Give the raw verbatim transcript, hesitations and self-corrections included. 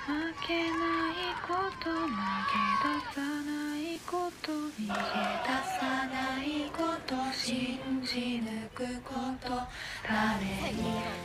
負けないこと投げ出さないこと逃げ出さないこと信じ抜くこと誰に